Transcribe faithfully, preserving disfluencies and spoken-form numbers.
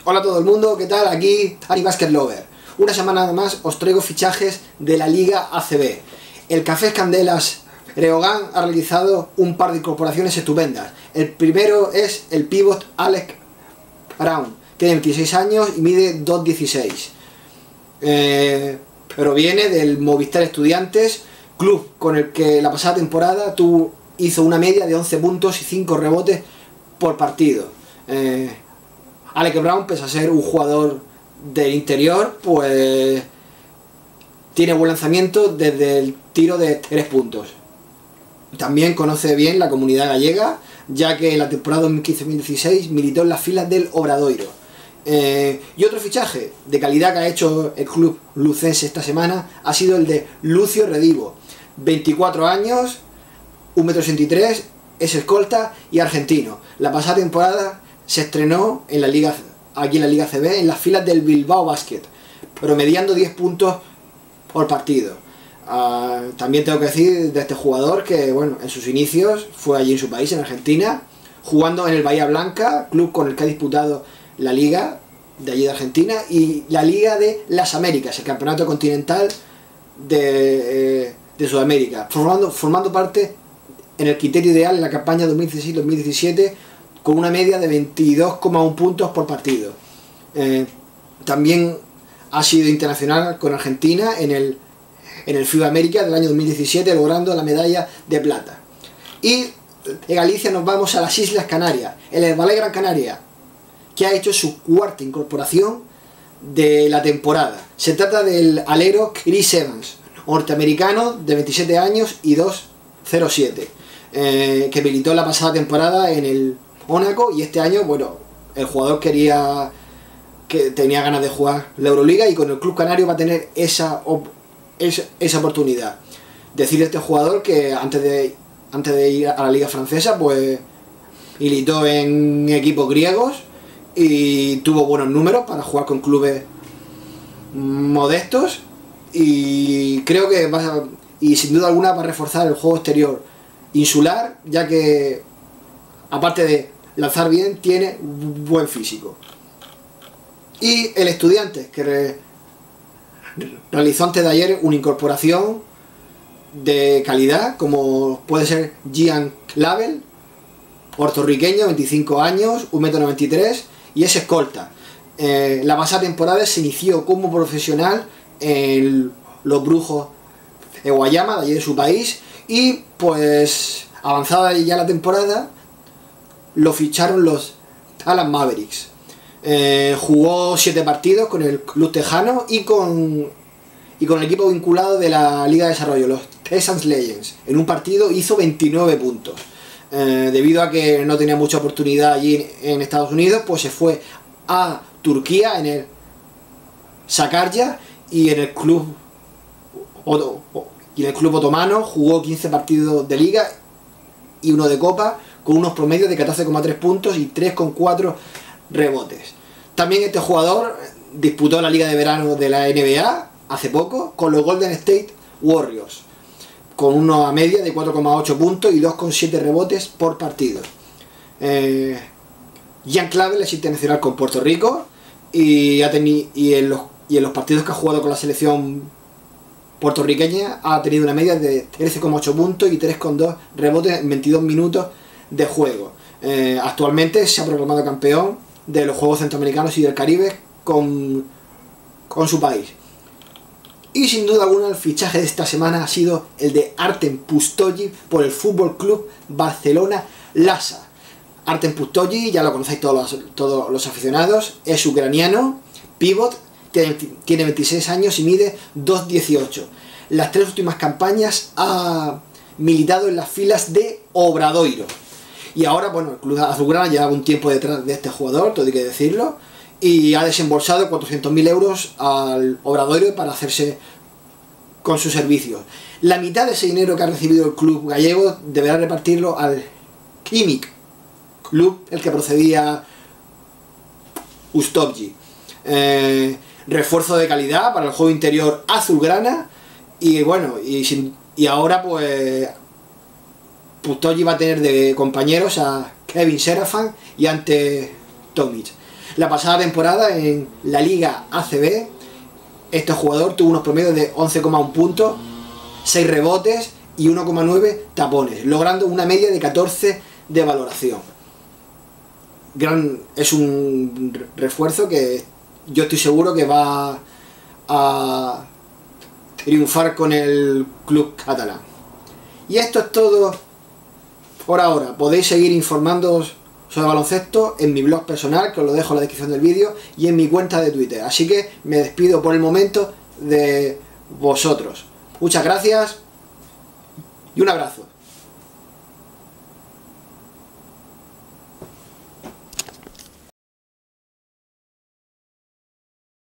Hola a todo el mundo, ¿qué tal? Aquí Tani Basket Lover. Una semana más os traigo fichajes de la Liga A C B. El Cafés Candelas Breogán ha realizado un par de incorporaciones estupendas. El primero es el pívot Alex Brown, tiene veintiséis años y mide dos dieciséis. Eh, proviene del Movistar Estudiantes, club con el que la pasada temporada tuvo, hizo una media de once puntos y cinco rebotes por partido. Eh, Alex Brown, pese a ser un jugador del interior, pues tiene buen lanzamiento desde el tiro de tres puntos. También conoce bien la comunidad gallega, ya que en la temporada dos mil quince dos mil dieciséis militó en las filas del Obradoiro. Eh, y otro fichaje de calidad que ha hecho el club lucense esta semana ha sido el de Lucio Redivo, veinticuatro años, un metro ochenta y tres, es escolta y argentino. La pasada temporada se estrenó en la liga, aquí en la Liga A C B, en las filas del Bilbao Basket, promediando diez puntos por partido. Uh, también tengo que decir de este jugador que, bueno, en sus inicios fue allí en su país, en Argentina, jugando en el Bahía Blanca, club con el que ha disputado la liga de allí de Argentina y la Liga de las Américas, el campeonato continental de, eh, de Sudamérica, formando, formando parte en el criterio ideal en la campaña dos mil dieciséis dos mil diecisiete con una media de veintidós coma uno puntos por partido. Eh, también ha sido internacional con Argentina en el, en el FIBA América del año dos mil diecisiete, logrando la medalla de plata. Y de Galicia nos vamos a las Islas Canarias, el Herbalife Gran Canaria, que ha hecho su cuarta incorporación de la temporada. Se trata del alero Chris Evans, norteamericano de veintisiete años y dos cero siete, eh, que militó la pasada temporada en el Mónaco, y este año, bueno, el jugador quería, que tenía ganas de jugar la Euroliga, y con el club canario va a tener esa, esa, esa oportunidad. Decirle a este jugador que antes de, antes de ir a la liga francesa, pues militó en equipos griegos y tuvo buenos números para jugar con clubes modestos, y creo que va a, y sin duda alguna va a reforzar el juego exterior insular, ya que aparte de lanzar bien, tiene buen físico. Y el Estudiantes, que re, realizó antes de ayer una incorporación de calidad, como puede ser Gian Clavel, puertorriqueño, veinticinco años, un metro noventa y tres, y es escolta. Eh, la pasada temporada se inició como profesional en los Brujos de Guayama, de allí de su país, y pues avanzada ya la temporada lo ficharon los Dallas Mavericks. Eh, jugó siete partidos con el club tejano y con, y con el equipo vinculado de la Liga de Desarrollo, los Texas Legends. En un partido hizo veintinueve puntos. Eh, debido a que no tenía mucha oportunidad allí en Estados Unidos, pues se fue a Turquía en el Sakarya, y en el club y en el club otomano jugó quince partidos de liga y uno de copa, con unos promedios de catorce coma tres puntos y tres coma cuatro rebotes. También este jugador disputó la liga de verano de la N B A hace poco con los Golden State Warriors, con una media de cuatro coma ocho puntos y dos coma siete rebotes por partido. Eh, Gian Clavel es internacional con Puerto Rico, y, ha tenido, y, en los, y en los partidos que ha jugado con la selección puertorriqueña ha tenido una media de trece coma ocho puntos y tres coma dos rebotes en veintidós minutos de juego. Eh, actualmente se ha proclamado campeón de los Juegos Centroamericanos y del Caribe con, con su país. Y sin duda alguna el fichaje de esta semana ha sido el de Artem Pustosjic por el Fútbol Club Barcelona Lassa. Artem Pustosjic, ya lo conocéis todos los, todos los aficionados, es ucraniano, pívot, tiene, tiene veintiséis años y mide dos dieciocho. Las tres últimas campañas ha militado en las filas de Obradoiro. Y ahora, bueno, el club azulgrana lleva un tiempo detrás de este jugador, todo hay que decirlo, y ha desembolsado cuatrocientos mil euros al Obradoiro para hacerse con sus servicios. La mitad de ese dinero que ha recibido el club gallego deberá repartirlo al Khimik, club el que procedía Pustosjic. Eh, refuerzo de calidad para el juego interior azulgrana, y bueno, y, sin, y ahora pues Pustosjic va a tener de compañeros a Kevin Serafan y Ante Tomic. La pasada temporada en la Liga A C B, este jugador tuvo unos promedios de once coma uno puntos, seis rebotes y uno coma nueve tapones, logrando una media de catorce de valoración. Gran, es un refuerzo que yo estoy seguro que va a triunfar con el club catalán. Y esto es todo por ahora. Podéis seguir informándoos sobre baloncesto en mi blog personal, que os lo dejo en la descripción del vídeo, y en mi cuenta de Twitter. Así que me despido por el momento de vosotros. Muchas gracias y un abrazo.